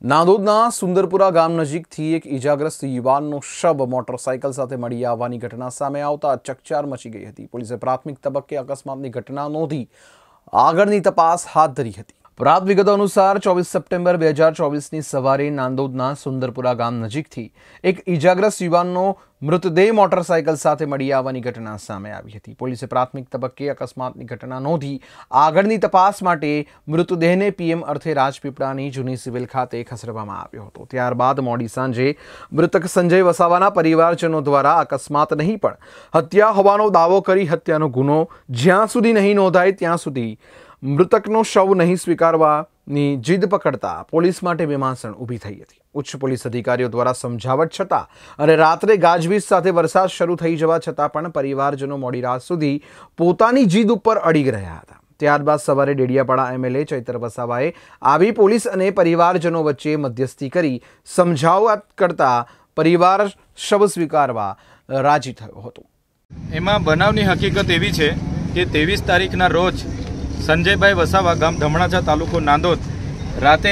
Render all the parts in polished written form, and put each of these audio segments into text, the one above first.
નાંદોદના સુંદરપુરા ગામ નજીકથી એક ઈજાગ્રસ્ત યુવાનનો શવ મોટરસાયકલ સાથે મળી આવવાની ઘટના સામે આવતા ચકચાર મચી ગઈ હતી। પોલીસે પ્રાથમિક તબક્કે અકસ્માતની ઘટના નોંધી આગળની તપાસ હાથ ધરી હતી। પ્રાપ્ત વિગતો અનુસાર 24 સપ્ટેમ્બર 2024ની સવારે નાંદોદના સુંદરપુરા ગામ નજીકથી એક ઈજાગ્રસ્ત યુવાનનો મૃતદેહ મોટરસાયકલ સાથે મળી આવવાની ઘટના સામે આવી હતી। પોલીસે પ્રાથમિક તબક્કે અકસ્માતની ઘટના નોંધી આગળની તપાસ માટે મૃતદેહને પીએમ અર્થે રાજપીપળાની જૂની સિવિલ ખાતે ખસેડવામાં આવ્યો હતો। ત્યારબાદ મોડી સાંજે મૃતક સંજય વસાવાના પરિવારજનો દ્વારા અકસ્માત નહીં પણ હત્યા હોવાનો દાવો કરી હત્યાનો ગુનો જ્યાં સુધી નહીં નોંધાય ત્યાં સુધી મૃતકનો શવ નહીં સ્વીકારવાની જીદ પકડતા પોલીસ માટે બેમાસણ ઊભી થઈ હતી। ઉચ્ચ પોલીસ અધિકારીઓ દ્વારા સમજાવટ છતાં અને રાત્રે ગાજવીજ સાથે વરસાદ શરૂ થઈ જવા છતાં પણ પરિવારજનો મોડી રાત સુધી પોતાની જીદ ઉપર અડીગ રહ્યા હતા। ત્યારબાદ સવારે ડેડિયાપાડા એમએલએ ચૈતર વસાવાએ આવી પોલીસ અને પરિવારજનો વચ્ચે મધ્યસ્થી કરી સમજાવટ કરતા પરિવાર શવ સ્વીકારવા રાજી થયો હતો। એમાં બનાવની હકીકત એવી છે કે 23 તારીખના રોજ સંજયભાઈ વસાવા ગામ ધમણાચા તાલુકો નાંદોદ રાતે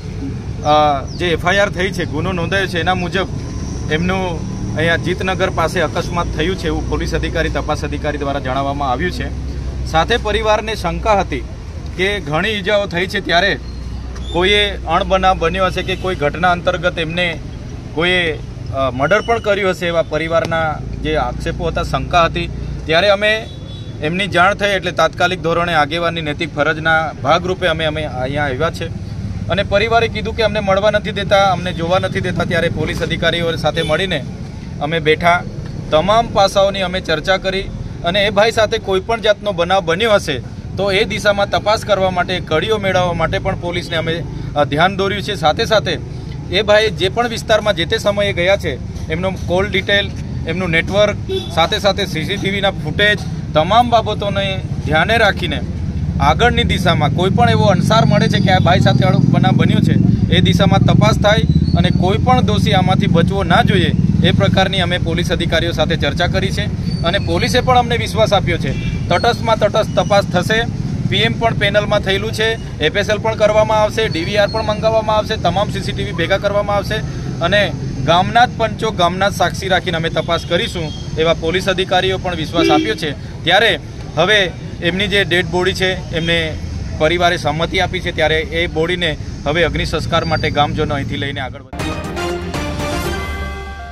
જે એફઆઈઆર થઈ છે, ગુનો નોંધાયો છે, એના મુજબ એમનું અહીંયા જીતનગર પાસે અકસ્માત થયું છે એવું પોલીસ અધિકારી તપાસ અધિકારી દ્વારા જણાવવામાં આવ્યું છે। સાથે પરિવારને શંકા હતી કે ઘણી ઈજાઓ થઈ છે ત્યારે કોઈએ અણબનાવ બન્યો હશે કે કોઈ ઘટના અંતર્ગત એમને કોઈએ મર્ડર પણ કર્યું હશે એવા પરિવારના જે આક્ષેપો હતા, શંકા હતી। ત્યારે અમે એમની જાણ થઈ એટલે તાત્કાલિક ધોરણે આગેવાની નૈતિક ફરજના ભાગરૂપે અમે અહીંયા આવ્યા છે અને પરિવારે કીધું કે અમને મળવા નથી દેતા, અમને જોવા નથી દેતા। ત્યારે પોલીસ અધિકારીઓ સાથે મળીને અમે બેઠા, તમામ પાસાઓની અમે ચર્ચા કરી અને એ ભાઈ સાથે કોઈપણ જાતનો બનાવ બન્યો હશે તો એ દિશામાં તપાસ કરવા માટે, કડીઓ મેળવવા માટે પણ પોલીસને અમે ધ્યાન દોર્યું છે। સાથે સાથે એ ભાઈ જે પણ વિસ્તારમાં જે તે સમયે ગયા છે એમનો કોલ ડિટેલ, એમનું નેટવર્ક, સાથે સાથે સીસીટીવીના ફૂટેજ, તમામ બાબતોને ધ્યાને રાખીને આગળની દિશામાં કોઈ પણ એવો અણસાર મળે છે કે આ ભાઈ સાથે બનાવ બન્યો છે એ દિશામાં તપાસ થાય અને કોઈ પણ દોષી આમાંથી બચવો ના જોઈએ એ પ્રકારની અમે પોલીસ અધિકારીઓ સાથે ચર્ચા કરી છે અને પોલીસે પણ અમને વિશ્વાસ આપ્યો છે તટસ્થમાં તટસ્થ તપાસ થશે। પીએમ પણ પેનલમાં થયેલું છે, એફએસએલ પણ કરવામાં આવશે, ડીવીઆર પણ મંગાવવામાં આવશે, તમામ સીસીટીવી ભેગા કરવામાં આવશે અને ગામના જ પંચો, ગામના જ સાક્ષી રાખીને અમે તપાસ કરીશું એવા પોલીસ અધિકારીઓ પણ વિશ્વાસ આપ્યો છે। ત્યારે હવે એમની જે ડેડ બોડી છે એમને પરિવારે સંમતિ આપી છે, ત્યારે એ બોડીને હવે અગ્નિ સંસ્કાર માટે ગામજનો અહીંથી લઈને આગળ વધે।